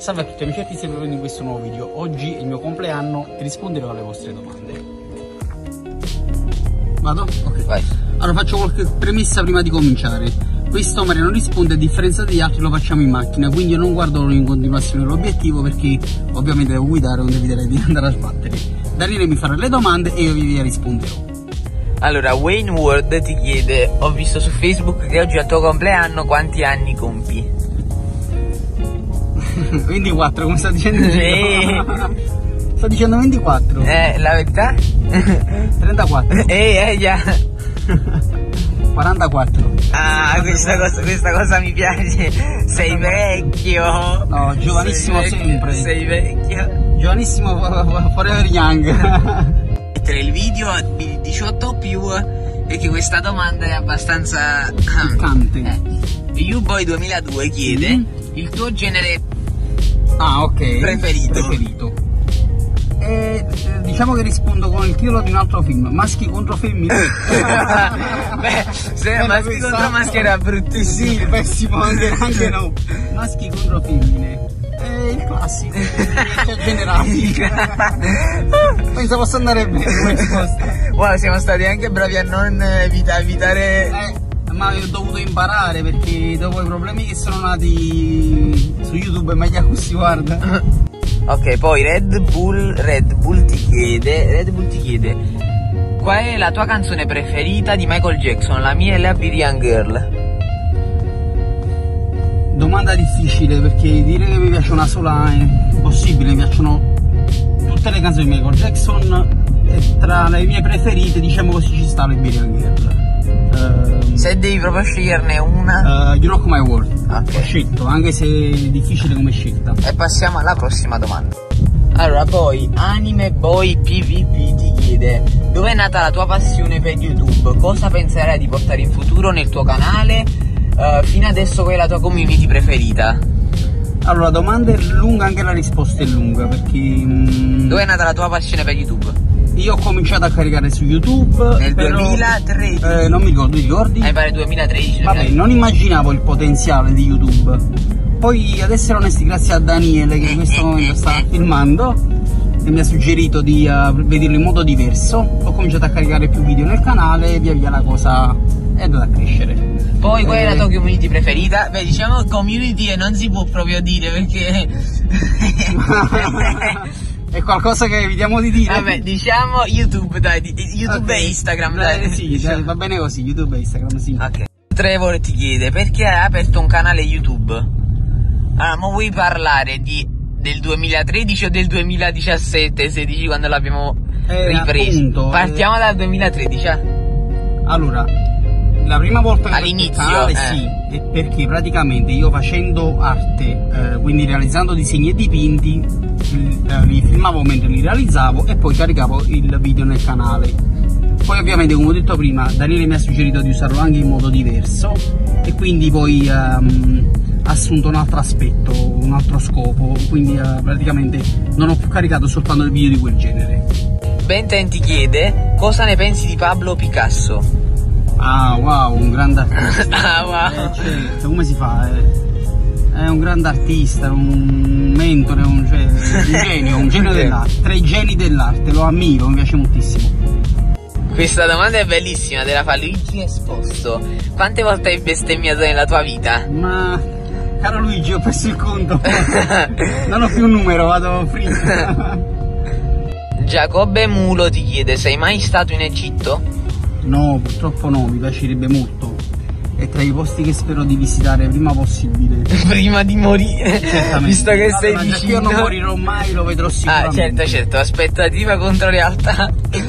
Salve a tutti amici che stiamo vedendo in questo nuovo video. Oggi è il mio compleanno e risponderò alle vostre domande. Vado? Ok, vai. Allora faccio qualche premessa prima di cominciare. Questo Mario non risponde, a differenza degli altri lo facciamo in macchina, quindi io non guardo in continuazione l'obiettivo perché ovviamente devo guidare, non devo evitare di andare a sbattere. Daniele mi farà le domande e io vi risponderò. Allora, Wayne Ward ti chiede: ho visto su Facebook che oggi è il tuo compleanno, quanti anni compi? 24, come sta dicendo? Sto dicendo 24. La verità? 34. Già. 44. Ah, questa cosa mi piace. Sei vecchio. No, giovanissimo sempre. Sei vecchio. Giovanissimo forever young. Mettere il video a 18 più, perché questa domanda è abbastanza piccante. YouBoy 2002 chiede il tuo genere preferito. Diciamo che rispondo con il titolo di un altro film: Maschi contro femmine. Beh, se maschi contro maschi era bruttissimo. Sì, pessimo anche no. Maschi contro femmine. Il classico, generati. Penso possa andare bene come risposta. Wow, siamo stati anche bravi a non evitare. Ma ho dovuto imparare perché dopo i problemi che sono nati su YouTube è meglio così, guarda. Ok, poi Red Bull ti chiede qual è la tua canzone preferita di Michael Jackson? La mia è la Be Young Girl. Domanda difficile, perché dire che mi piace una sola è impossibile. Mi piacciono tutte le canzoni di Michael Jackson e tra le mie preferite, diciamo così, ci sta la Be Young Girl. Se devi proprio sceglierne una, You Rock My World. Okay. Ho scelto, anche se è difficile come scelta. E passiamo alla prossima domanda. Allora, poi Anime Boy PvP ti chiede: dove è nata la tua passione per YouTube? Cosa penserai di portare in futuro nel tuo canale? Fino adesso qual è la tua community preferita? Allora, la domanda è lunga, anche la risposta è lunga, perché dove è nata la tua passione per YouTube? Io ho cominciato a caricare su YouTube nel 2013. Non mi ricordo, ti ricordi? Mi pare 2013. Vabbè, non immaginavo il potenziale di YouTube. Poi, ad essere onesti, grazie a Daniele che in questo momento sta filmando e mi ha suggerito di vederlo in modo diverso, ho cominciato a caricare più video nel canale e via via la cosa è andata a crescere. Poi qual è la tua community preferita? Beh, diciamo community e non si può proprio dire perché è qualcosa che evitiamo di dire. Vabbè, diciamo YouTube, dai, YouTube e Instagram, dai. Sì, dai, va bene così, YouTube e Instagram, sì. Ok. Trevor ti chiede: perché hai aperto un canale YouTube? Allora, ma vuoi parlare del 2013 o del 2017, se dici quando l'abbiamo ripreso? Appunto, partiamo dal 2013, Allora, la prima volta che all'inizio sì, è perché praticamente io facendo arte, quindi realizzando disegni e dipinti, li filmavo mentre li realizzavo e poi caricavo il video nel canale. Poi ovviamente, come ho detto prima, Daniele mi ha suggerito di usarlo anche in modo diverso e quindi poi ha assunto un altro aspetto, un altro scopo, quindi praticamente non ho più caricato soltanto il video di quel genere. Benten ti chiede: cosa ne pensi di Pablo Picasso? Ah wow, un grande artista. Ah wow. Certo, come si fa? È un grande artista, un mentore, un genio dell'arte. Tra i geni dell'arte, lo ammiro, mi piace moltissimo. Questa domanda è bellissima, te la fa Luigi Esposto. Quante volte hai bestemmiato nella tua vita? Ma caro Luigi, ho perso il conto. Non ho più un numero, vado free. Giacobbe Mulo ti chiede: sei mai stato in Egitto? No, purtroppo no, mi piacerebbe molto. È tra i posti che spero di visitare prima possibile. Prima di morire. Certamente. Visto che sei vicino. Io non morirò mai, lo vedrò sicuramente. Ah, certo, aspettativa contro realtà.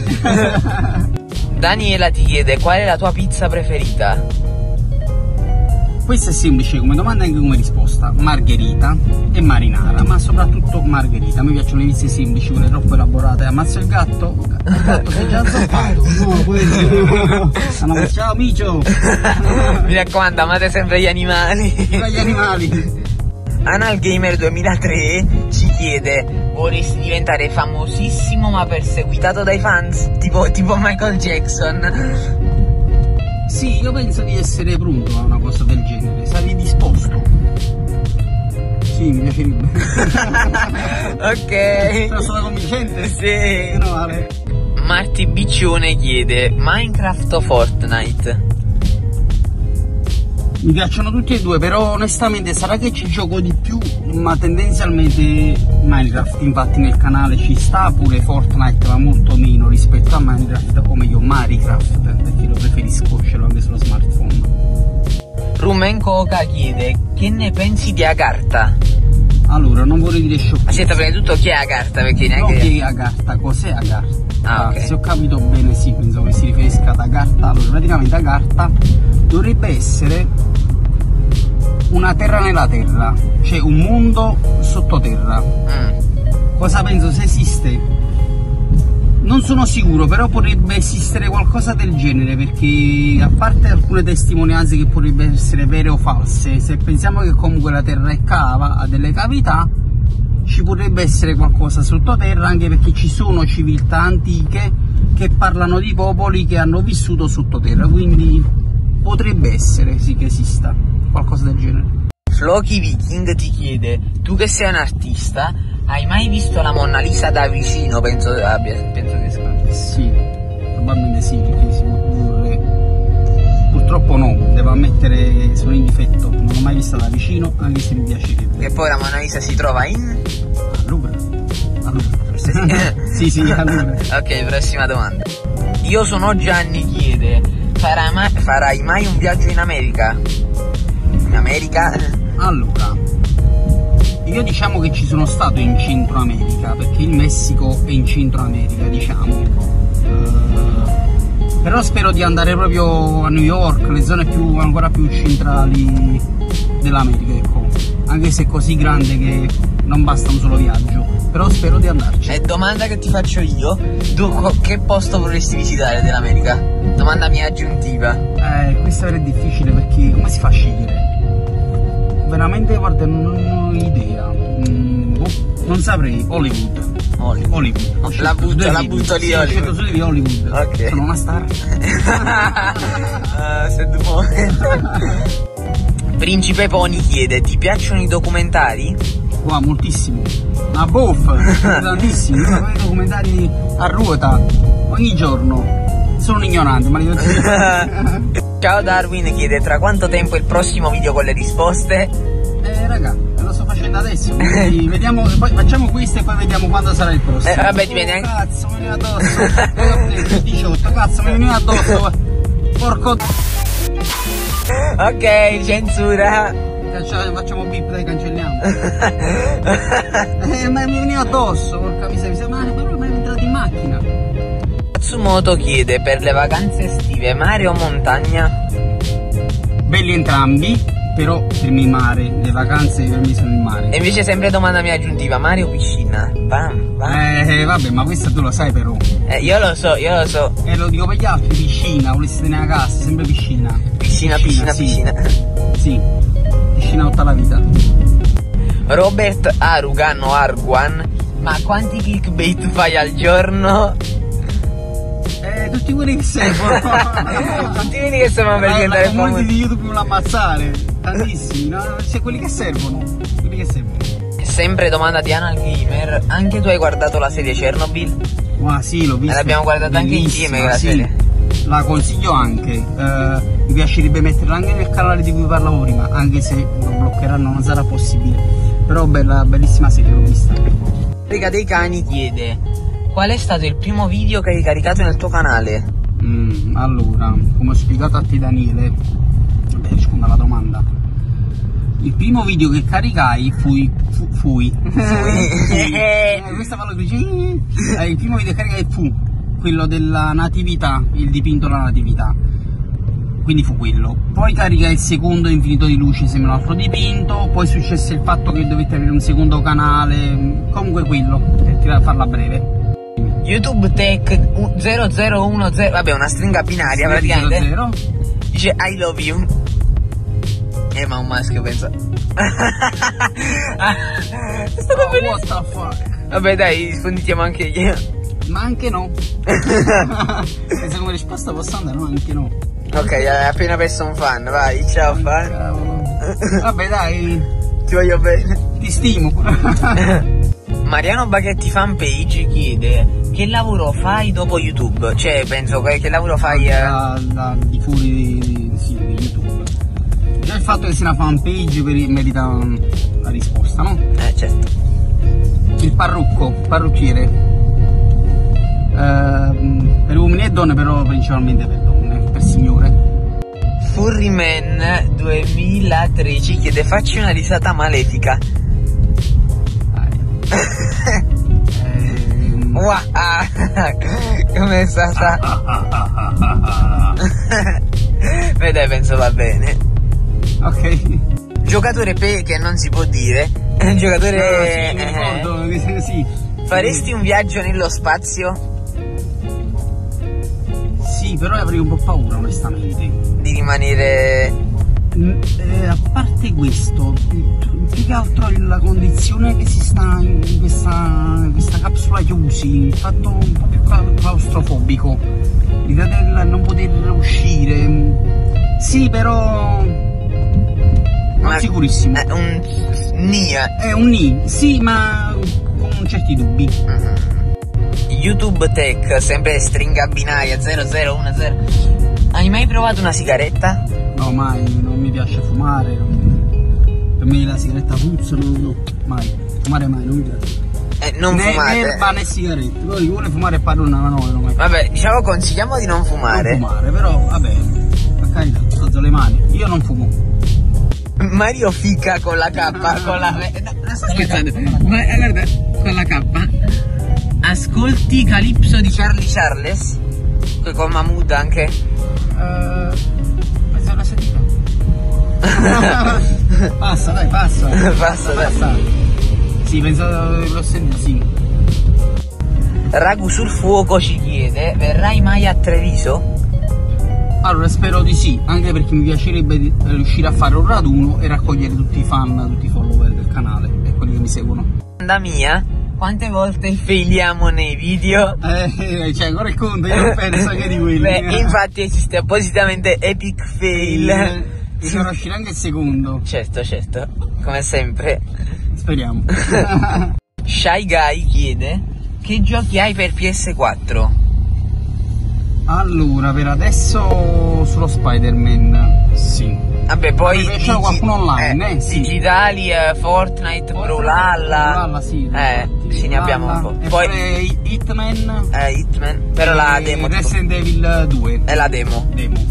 Daniela ti chiede: qual è la tua pizza preferita? Questo è semplice come domanda e anche come risposta: margherita e marinara, ma soprattutto margherita. A me piacciono le pizze semplici, quelle troppo elaborate. Ammazzo il gatto? Il gatto si è già azzoppato. No, ciao Micio. Mi raccomando, amate sempre gli animali. Gli animali. Analgamer 2003 ci chiede: vorresti diventare famosissimo ma perseguitato dai fans? Tipo Michael Jackson? Sì, io penso di essere pronto a una cosa del genere, sarei disposto. Sì, mi piacerebbe. Ok. Sono stato convincente? Sì. Meno male. Marti Biccione chiede Minecraft o Fortnite? Mi piacciono tutti e due, però onestamente sarà che ci gioco di più, ma tendenzialmente Minecraft. Infatti nel canale ci sta, pure Fortnite va molto meno rispetto a Minecraft, o meglio Minecraft, perché lo preferisco, ce l'ho anche sullo smartphone. Rumen Coca chiede che ne pensi di Agartha? Allora, non vorrei dire sciocchezza. Aspetta, prima di tutto chi è Agartha? Perché No, neanche... che è Agartha, cos'è Agartha? Ah, ok. Se ho capito bene, sì, penso che si riferisca ad Agartha. Allora, praticamente Agartha dovrebbe essere una terra nella terra, cioè un mondo sottoterra. Cosa penso se esiste? Non sono sicuro, però potrebbe esistere qualcosa del genere, perché a parte alcune testimonianze che potrebbero essere vere o false, se pensiamo che comunque la terra è cava, ha delle cavità, ci potrebbe essere qualcosa sottoterra, anche perché ci sono civiltà antiche che parlano di popoli che hanno vissuto sottoterra, quindi potrebbe essere sì che esista qualcosa del genere. Floki Viking ti chiede, tu che sei un artista, hai mai visto la Monna Lisa da vicino? Penso che sia. Sì, probabilmente sì, perché si vorrei. Purtroppo no, devo ammettere che sono in difetto, non l'ho mai vista da vicino, anche se mi piacerebbe. E poi la Monna Lisa si trova in... Al Louvre. Sì, al Louvre. Ok, prossima domanda. Io sono Gianni chiede, farai mai un viaggio in America? In America? Allora, io diciamo che ci sono stato in Centro America, perché il Messico è in Centro America, diciamo. Però spero di andare proprio a New York, le zone ancora più centrali dell'America, ecco. Anche se è così grande che non basta un solo viaggio, però spero di andarci. E domanda che ti faccio io, tu che posto vorresti visitare dell'America? Domanda mia aggiuntiva. Questa è difficile, perché come si fa a scegliere? Veramente, guarda, non ho idea. Non saprei. Hollywood. La butto lì, Ho scelto solo di Hollywood. Ok. Sono una star. Principe Pony chiede, ti piacciono i documentari? Wow, moltissimo. Ma tantissimi. Io vedo documentari a ruota ogni giorno. Sono un ignorante, ma li devo dire. Ciao Darwin chiede, tra quanto tempo il prossimo video con le risposte? Raga, lo sto facendo adesso, quindi vediamo, poi facciamo questo e poi vediamo quando sarà il prossimo. Vabbè, dipende anche. Cazzo, mi viene addosso. 18, cazzo, mi viene addosso. Porco. Ok, censura. Facciamo bip, dai, cancelliamo. Ma mi veniva addosso, porca miseria. Ma però mi è entrato in macchina. Katsumoto chiede, per le vacanze estive, mare o montagna? Belli entrambi, però per me mare, le vacanze per me sono il mare. E invece sempre domanda mia aggiuntiva, mare o piscina? Bam. Vabbè, ma questa tu lo sai però. Io lo so. E lo dico per gli altri, piscina, volessi tenere a casa, sempre piscina. Piscina. Sì, piscina tutta la vita. Robert Arugano Arguan, ma quanti clickbait fai al giorno? Tutti quelli che servono. Tutti quelli che servono per diventare famosi. La community di YouTube mi vuole ammazzare. Tantissimi, no? C'è quelli che servono. Sempre domanda di Anal Gamer, anche tu hai guardato la serie Chernobyl? Sì, l'ho vista. L'abbiamo guardata anche insieme la serie. La consiglio anche. Mi piacerebbe metterla anche nel canale di cui parlavo prima, anche se lo bloccheranno, non sarà possibile. Però bellissima serie, l'ho vista. Riga dei Cani chiede, qual è stato il primo video che hai caricato nel tuo canale? Allora, come ho spiegato a te Daniele, vabbè, rispondo alla domanda. Il primo video che caricai questa fallo dice. Il primo video che caricai fu quello della natività, il dipinto della natività. Quindi fu quello. Poi caricai il secondo Infinito di luce, sembra un altro dipinto. Poi successe il fatto che dovette avere un secondo canale. Comunque quello, per farla breve. YouTube Tech 0010, vabbè, una stringa binaria praticamente. 00. Dice I love you. Ma un maschio penso. What the fuck? Vabbè dai, rispondiamo anche io. Ma anche no. Pensa come risposta posso andare, no, anche no. Ok, hai appena perso un fan, vai, ciao fan. Vabbè dai. Ti voglio bene. Ti stimo. Mariano Baghetti Fanpage chiede: che lavoro fai dopo YouTube? Cioè, penso che lavoro fai di fuori di YouTube. Già il fatto che sia una fanpage merita la risposta, no? Certo. Il parrucchiere. Per uomini e donne, però principalmente per donne, per signore. Furryman 2013 chiede: facci una risata malefica. Com'è stata? Beh, dai, penso va bene. Ok. Giocatore che non si può dire. Giocatore. No, sì, mi ricordo, sì. Faresti un viaggio nello spazio? Sì, però avrei un po' paura, onestamente. Di rimanere. A parte questo, più che altro la condizione che si sta in questa capsula chiusi, il fatto un po' più claustrofobico, l'idea del non poter uscire. Sì, però non sicurissimo. È un NIA. È un NI, sì, ma con certi dubbi. YouTube Tech, sempre stringa binaria 0010. Hai mai provato una sigaretta? No, mai, non mi piace fumare. Per me la sigaretta puzza, no, mai. Fumare mai, non mi piace. Non fumate. Né erba né sigarette. Poi chi vuole fumare padrona, no, non mai. Vabbè, diciamo consigliamo di non fumare. Non fumare, però vabbè, per carità, sotto le mani. Io non fumo. Mario fica con la K, con la... No, non sto scherzando. Ma guarda, con la K. Ascolti Calypso di Charlie Charles? Con Mahmood anche? Penso una settimana. Passa, dai, passa. Passa. Sì, penso l'ho sentito, sì. Ragu sul fuoco ci chiede: verrai mai a Treviso? Allora, spero di sì, anche perché mi piacerebbe riuscire a fare un raduno e raccogliere tutti i fan, tutti i follower del canale e quelli che mi seguono. Domanda mia: quante volte failiamo nei video? Cioè, ancora il conto, io non penso che di quelli. Beh, infatti esiste appositamente Epic Fail. E sarà uscire anche il secondo. Certo, come sempre. Speriamo. Shy Guy chiede: che giochi hai per PS4? Allora, per adesso solo Spider-Man, sì. Vabbè, poi c'è qualcuno online, sì. Digitali, Fortnite, Brawlhalla. Sì, sì, ne abbiamo un po'. Poi Hitman. Però la demo. Resident Evil 2. È la demo.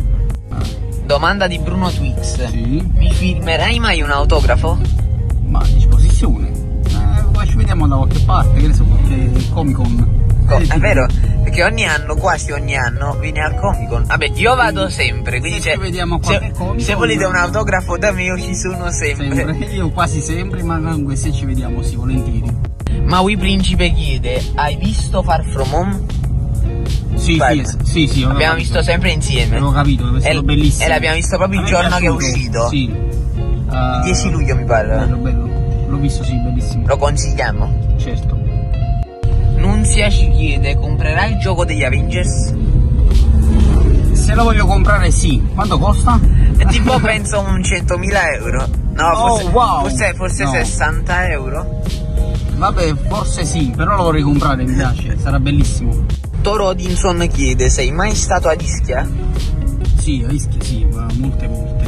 Domanda di Bruno Twix. Sì. Mi firmerai mai un autografo? Ma a disposizione. Poi ci vediamo da qualche parte, che ne so, qualche Comic Con. È vero, perché quasi ogni anno viene al Comic Con. Vabbè, io vado sempre, quindi ci vediamo a qualche Comic Con. Se volete un autografo da me, io ci sono sempre. Io quasi sempre, ma comunque se ci vediamo, sì, volentieri. Maui Principe chiede: hai visto Far From Home? Sì. L'abbiamo visto sempre insieme. Avevo capito, è bellissimo. E l'abbiamo visto proprio il giorno che è uscito. Sì. Il 10 luglio mi pare. Bello. L'ho visto, sì, bellissimo. Lo consigliamo. Certo. Nunzia ci chiede: comprerai il gioco degli Avengers? Se lo voglio comprare, sì. Quanto costa? Tipo penso un 100.000 euro. No, forse no. 60 euro. Vabbè, forse sì, però lo vorrei comprare, mi piace, sarà bellissimo. Toro Odinson chiede: sei mai stato ad Ischia? Sì, a Ischia sì, molte volte.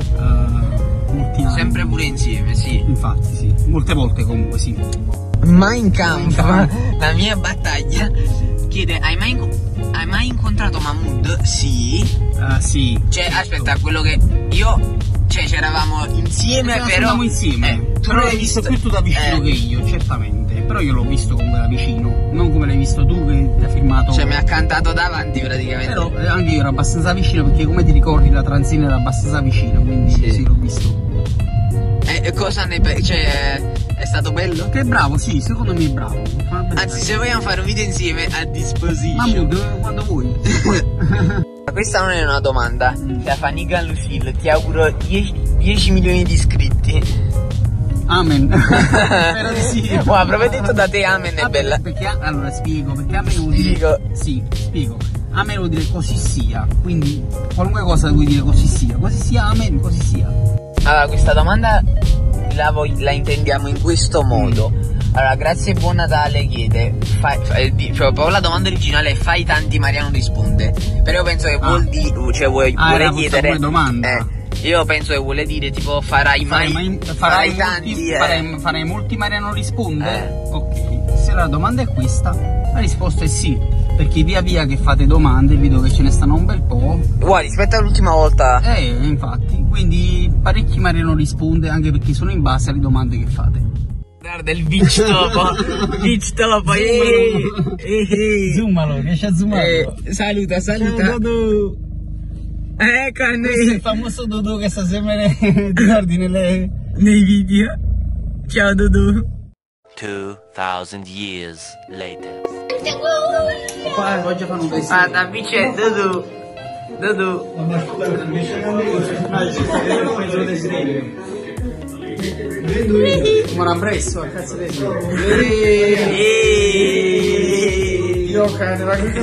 Molti anni. Sempre pure insieme, sì. Infatti, sì. Molte volte comunque, sì. Mein Kampf, la mia battaglia, chiede: hai mai incontrato Mahmood? Sì. Sì. Cioè, certo. Aspetta, quello che io... Cioè, c'eravamo insieme, però... Eravamo insieme. Però l'hai visto più tu da vicino che io, certamente. Però io l'ho visto comunque da vicino. Non come l'hai visto tu che ti ha filmato... Cioè, mi ha cantato davanti praticamente. Però anche io ero abbastanza vicino, perché come ti ricordi la Transina era abbastanza vicino, quindi sì l'ho visto. E cosa ne pensi? Cioè, è stato bello? Che è bravo, sì, secondo me è bravo. Anzi, se vogliamo fare un video insieme, a disposition. Mahmood, quando vuoi. Questa non è una domanda, la fa Nigan Lucille, ti auguro 10 milioni di iscritti. Amen. Spero di sì. Wow, proprio detto da te amen è bella. Perché, allora spiego, perché amen vuol dire... Sì, spiego. Amen vuol dire così sia, quindi qualunque cosa vuoi dire così sia amen, così sia. Allora, questa domanda la intendiamo in questo modo. Allora, grazie e buon Natale chiede, cioè proprio la domanda originale è fai tanti Mariano risponde. Però io penso che vuole chiedere io penso che vuole dire tipo farai tanti farai molti Mariano risponde? Ok, se la domanda è questa, la risposta è sì, perché via via che fate domande vedo che ce ne stanno un bel po'. Guarda, rispetto all'ultima volta. Infatti, quindi parecchi Mariano risponde, anche perché sono in base alle domande che fate. Guarda il beach topo. Beach topo. Zoomalo, che c'è zoomato. Saluta. Ciao Dudu. Ecco, questo è il famoso Dudu che sta sempre ti guardi nei video. Ciao Dudu. 2000 years later. Qua voglio fare un pensiero. Guarda, beach è Dudu. Ora presso, a cazzo di io cane, ma che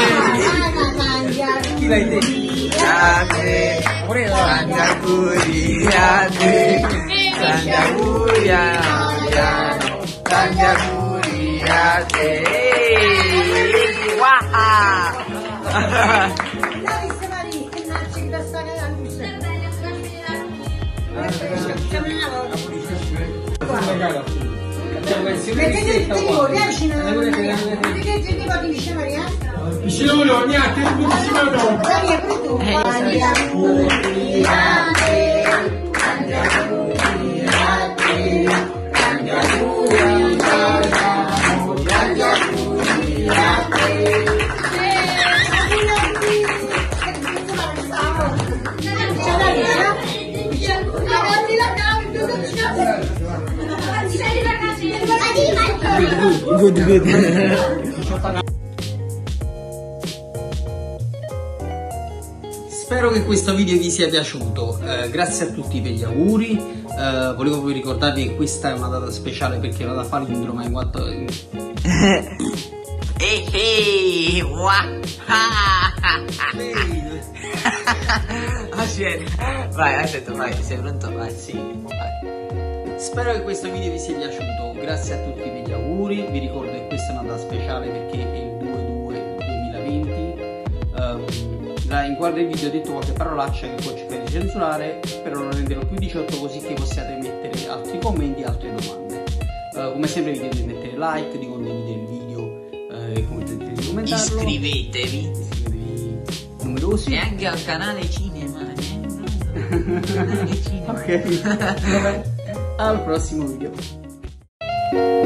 chi l'hai detto? Tanti auguri a te, tanti auguri a te. Spero che questo video vi sia piaciuto, grazie a tutti per gli auguri. Volevo ricordarvi che questa è una data speciale perché vado a fare l'indroma in quanto... Vai, aspetta, vai, sei pronto? Vai, sì, vai. Spero che questo video vi sia piaciuto, grazie a tutti per gli auguri. Vi ricordo che questa è una data speciale perché è il 2/2/2020. In guardia del video ho detto qualche parolaccia che poi cercare di censurare, però non renderò più 18 così che possiate mettere altri commenti e altre domande. Come sempre vi chiedo di mettere like, di condividere il video e come di commentarlo. Iscrivetevi numerosi e anche al canale Cinema. Canale Cinema. Ok. Al prossimo video.